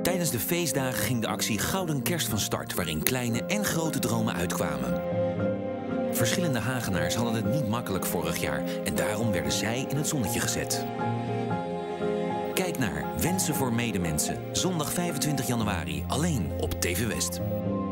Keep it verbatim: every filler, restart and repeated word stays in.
Tijdens de feestdagen ging de actie Gouden Kerst van start, waarin kleine en grote dromen uitkwamen. Verschillende Hagenaars hadden het niet makkelijk vorig jaar en daarom werden zij in het zonnetje gezet. Kijk naar Wensen voor Medemensen, zondag vijfentwintig januari, alleen op T V West.